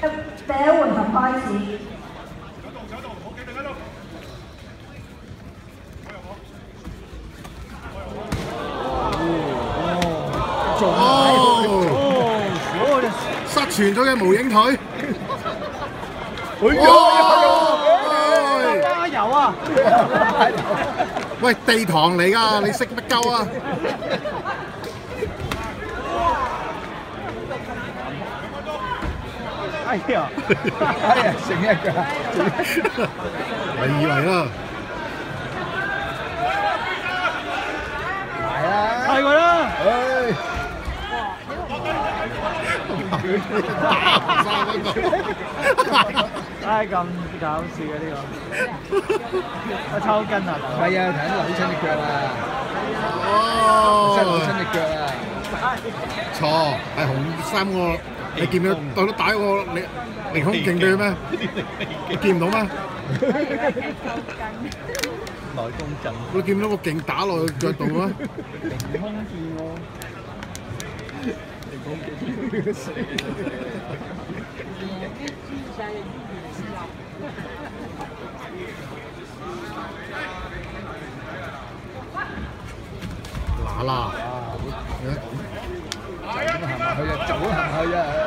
第一回合開始。 失傳咗嘅無影腿。 加油啊！ 喂，地堂嚟㗎，你識乜鳩啊？ 哎呀，成一腳， 你以為啦？ 係啦，係佢啦，唉，咁搞笑嘅呢個，我抽筋啊！ 唔係啊，頭先扭親隻腳啊！真係扭親隻腳啊！ 錯，係紅衫個，你見到對都打個凌空勁對咩？你見唔到咩？ 內功震， 你見唔到個勁打落去腳度咩？ 凌空劍喎， 凌空劍死！ 嗱啦， 行埋去啊，走行去啊！